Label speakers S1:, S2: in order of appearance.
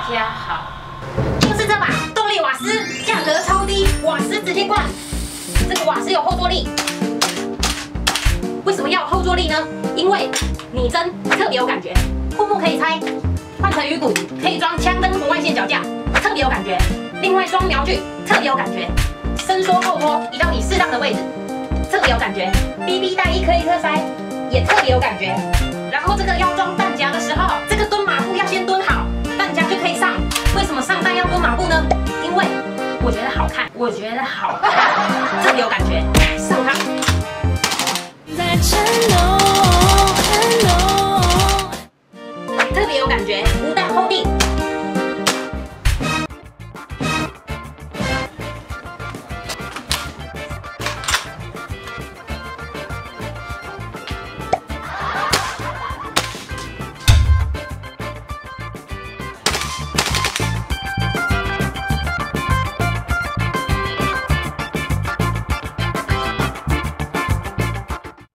S1: 家好，就是这把动力瓦斯，价格超低，瓦斯直接灌。这个瓦斯有后坐力，为什么要有后坐力呢？因为拟针特别有感觉，护木可以拆，换成鱼骨，可以装枪灯红外线脚架，特别有感觉。另外装瞄具，特别有感觉。伸缩后拖移到你适当的位置，特别有感觉。BB 弹一颗一颗塞，也特别有感觉。然后这个要装弹夹的时候，这个蹲马步要先蹲好，弹夹就可以上。为什么上弹要蹲马步呢？因为我觉得好看，特别有感觉，上它。在承诺